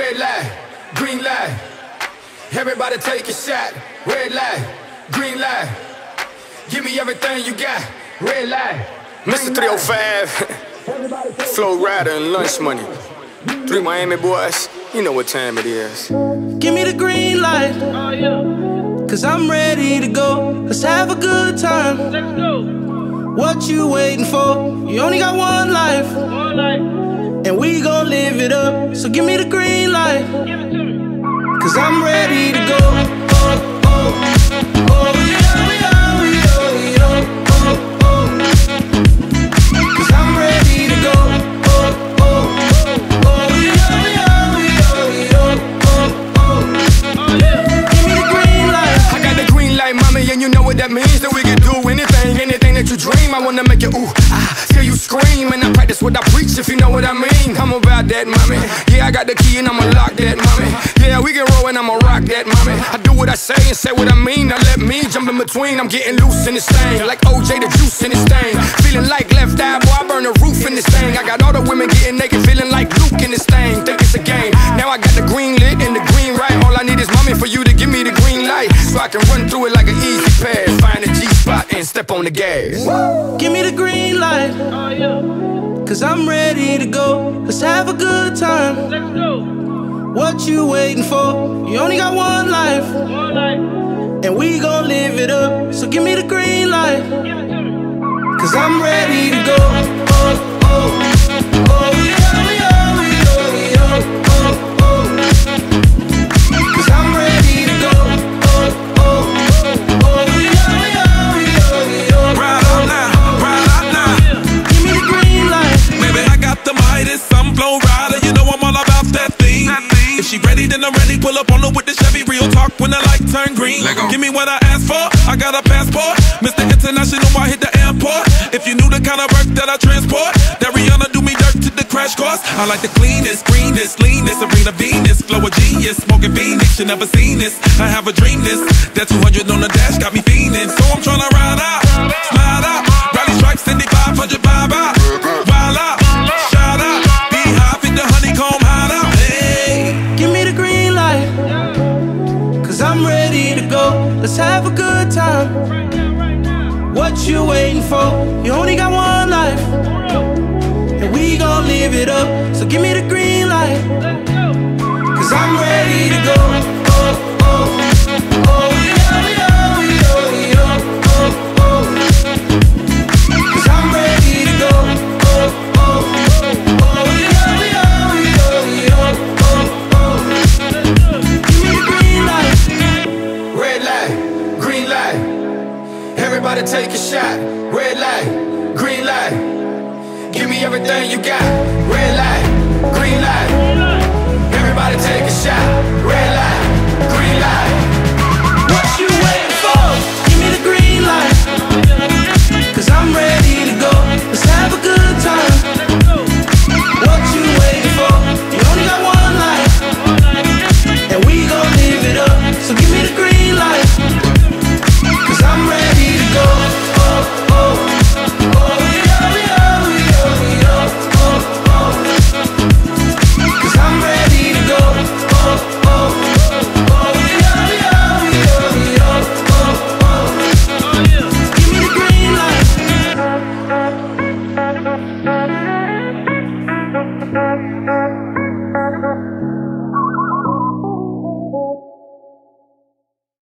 red light, green light. Everybody take a shot. Red light, green light. Give me everything you got. Red light. Mr. 305, Flow Rida and LunchMoney. 3 Miami boys, you know what time it is. Give me the green light, cause I'm ready to go. Let's have a good time. Let's go. What you waiting for? You only got one life, and we gon' live it up. So give me the green light, Give it to me. cause I'm ready to go. Oh, oh, oh, yeah, yeah, yeah, yeah, oh, oh. Cause I'm ready to go. Oh, oh, oh, yeah, yeah, yeah, yeah, oh, oh. Give me the green light. I got the green light, mommy, and you know what that means. That we can do anything that you dream. I wanna make you ooh, till you scream. And I practice what I preach, if you know what I mean. I'm about that, mommy. Yeah, I got the key and I'ma lock that, mommy. Yeah, we can roll and I'ma rock that, mommy. I do what I say and say what I mean. Now let me jump in between. I'm getting loose in this thing, like OJ the juice in this thing. Feeling like left eye, boy, I burn the roof in this thing. I got all the women getting naked, feeling like Luke in this thing. Think it's a game. Now I got the green lit and the green right. All I need is mommy for you to give me the green light, so I can run through it like an easy pass. Find a G-spot and step on the gas. Give me the green light, cause I'm ready to go. Let's have a good time. Let's go. What you waiting for? You only got one life, and we gon' live it up. So give me the green light, Give it to me. cause I'm ready to go. Oh, oh, oh, yeah, yeah, yeah, yeah, oh, oh. Cause I'm ready to go. Oh, oh, oh, yeah, yeah, yeah, yeah. Ride out now, ride out now. Give me the green light. Baby, I got the Midas, I'm Flow Rida. You know I'm all about that thing. If she ready, then I'm ready. Pull up on her with the Chevy. Real talk when the light turn green. Give me what I asked for. I got a passport. Mr. International, I hit the airport. If you knew the kind of work that I transport, that Rihanna do me dirt to the crash course. I like the cleanest, greenest, leanest, Serena Venus, flow a genius, smoking Phoenix. You never seen this. I have a dream this. That 200 on the dash got me fiending. So I'm tryna ride out, slide out, rally stripes, 500 vibe out, wild out, shout out, beehive in the honeycomb hideout. Hey, Give me the green light, cause I'm ready to go. Let's have a good time. Right now. What you waiting for? You only got one life, and we gon' live it up. So give me the green light,